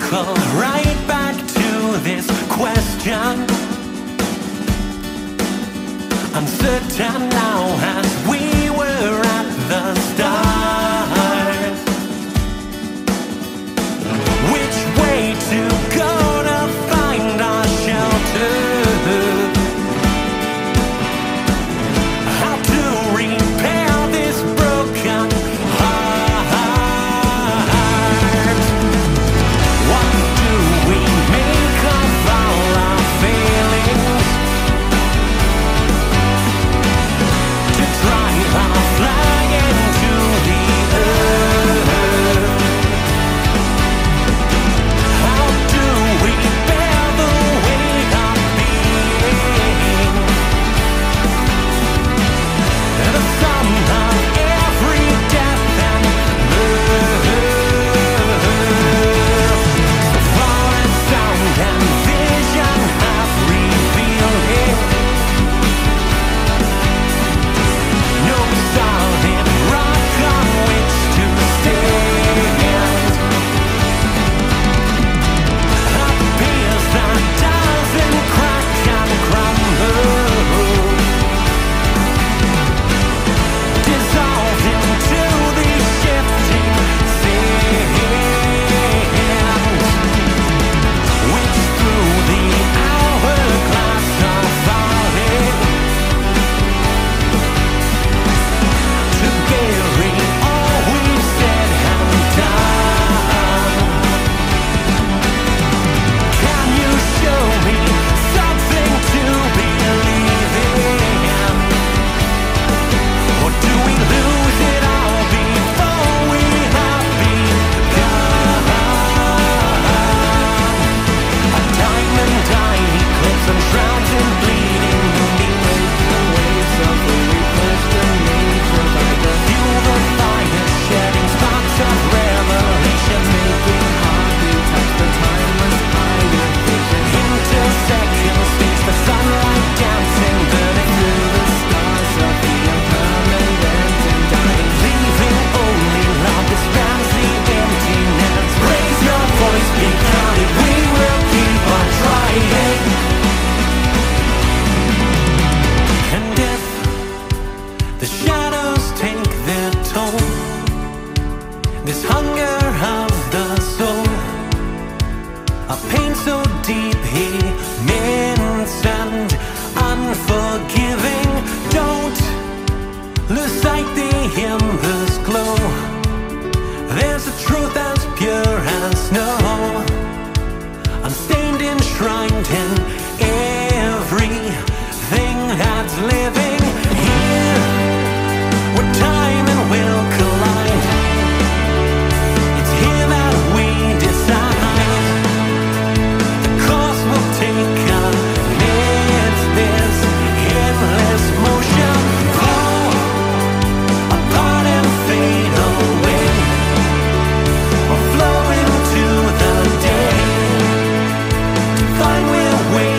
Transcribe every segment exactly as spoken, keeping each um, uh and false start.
circle right back to this question. Uncertain now as we were at the start. Which way to go to find our shelter? How to repair this broken heart? What do we make of all our failings? To drive our flag into the earth. How do we bear the weight of being the sum of every death and birth? So far as sound and vision have revealed it, no solid rock on which to stand. Appears that doesn't crack and crumble, dissolved into the shifting sands, which through the hourglass are falling to bury all we've said and done. Can you show me something to believe in? Or do we lose it all before we have begun? A diamond eye eclipse and drowns in bleeding beneath the waves of the request and need provider. Fuel the fire, shedding sparks of revelation, making heartbeat touch the timeless eye of vision. Intersecting space, the sunlight dancing, burning through the stars of the impermanent and dying, leaving only love that spans the emptiness. Raise your voice, be counted, we will keep on trying. And if the shadows take their toll, this hunger of the soul, a pain so deep, immense and unforgiving, don't lose sight, the embers glow. There's a truth as pure as snow, unstained, enshrined in everything that's living here, where time and will collide. It's here that we decide the course we'll take amidst this endless motion. Fall apart and fade away, or flow into the day, to find we're waiting.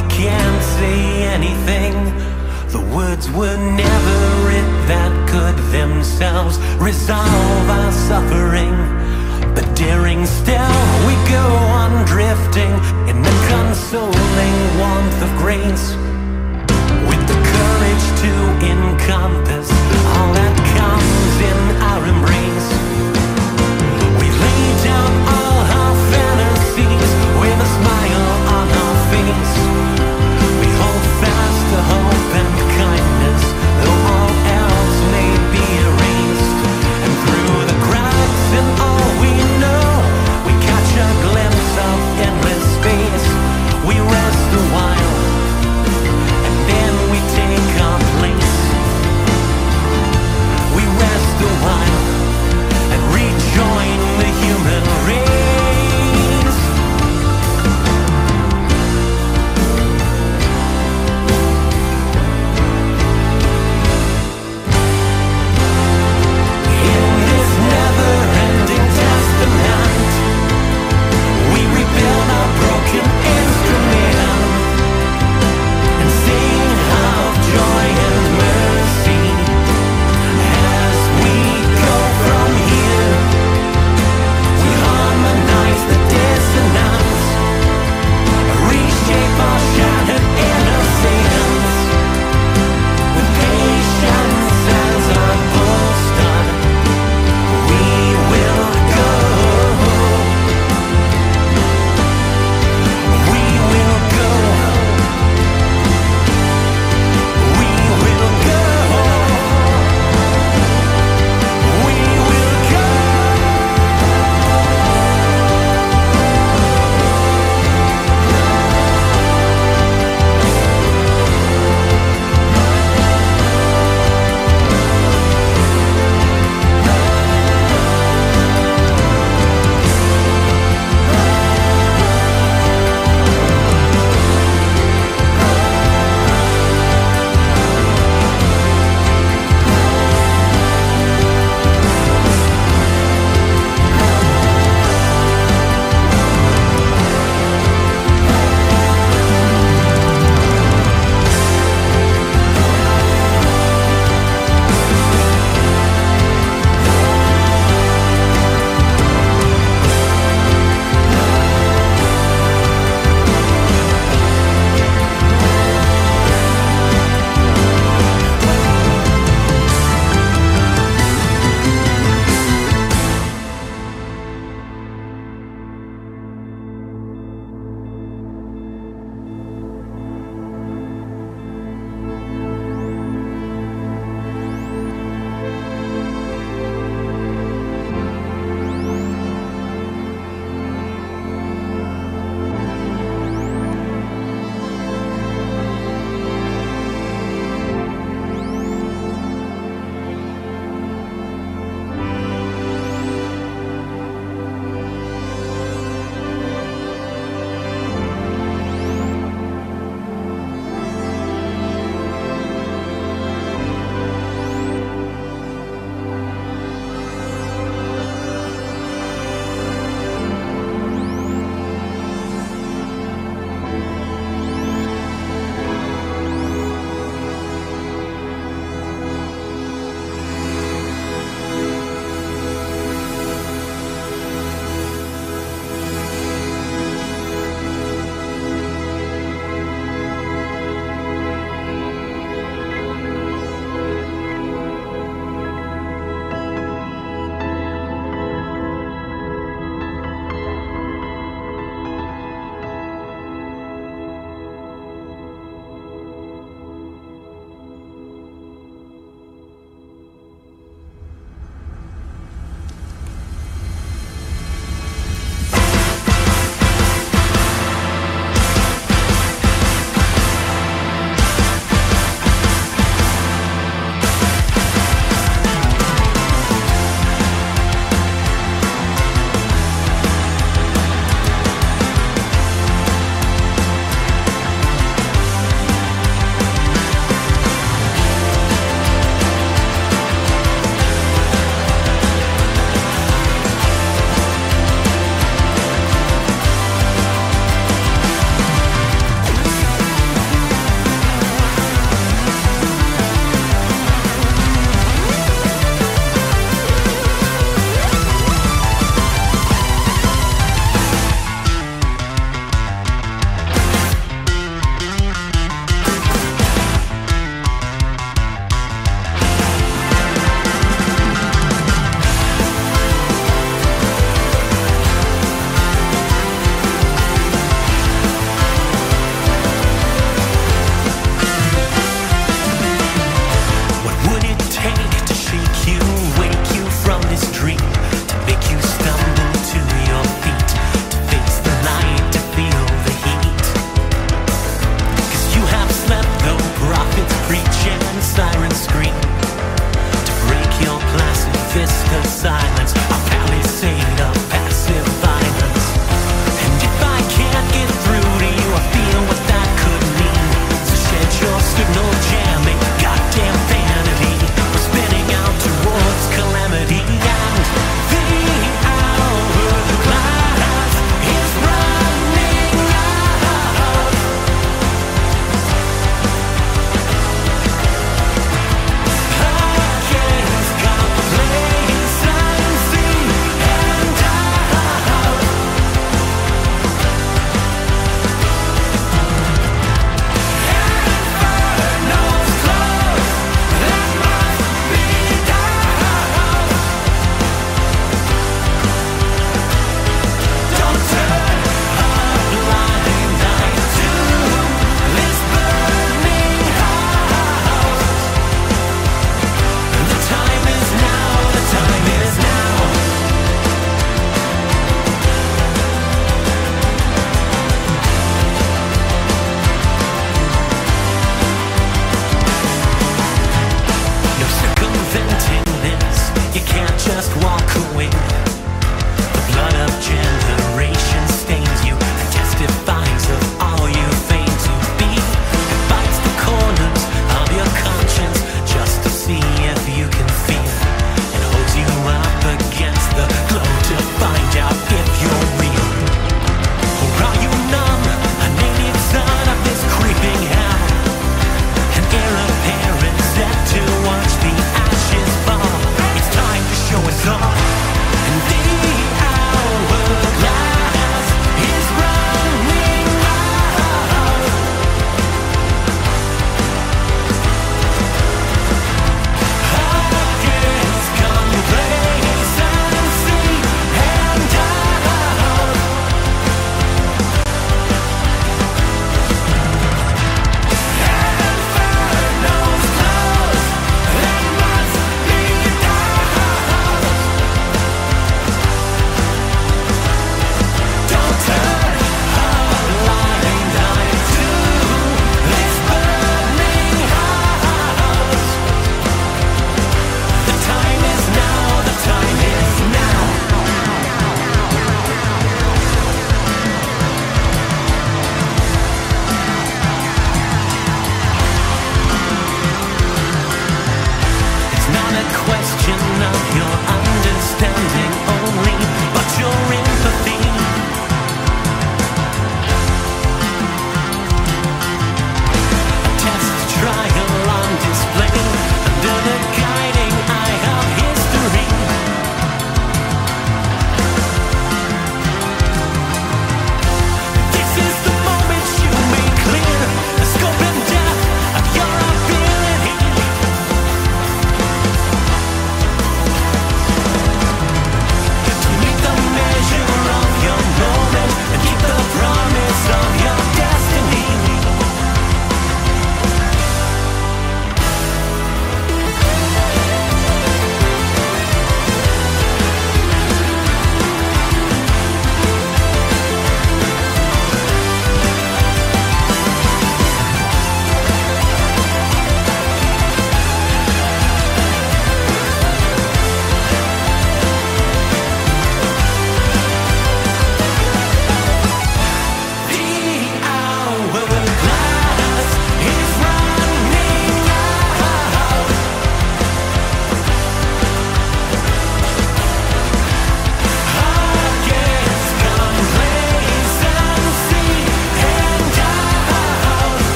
we can't say anything. The words were never it that could themselves resolve our suffering. But daring still, we go on drifting in the consoling warmth of grace, with the courage to encompass all that comes in our embrace. We lay down all our fantasies with a smile on our face. We hold fast to hope and kindness, though all else may be erased. And through the cracks in all we know, we catch a glimpse of endless space. We rest a while, and then we take our place.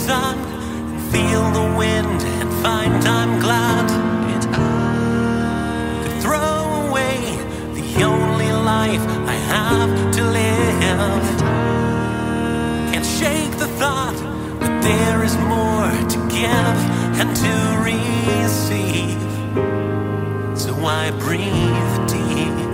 sun and feel the wind and find I'm glad it could throw away the only life I have to live. Can't shake the thought that there is more to give and to receive. So I breathe deep.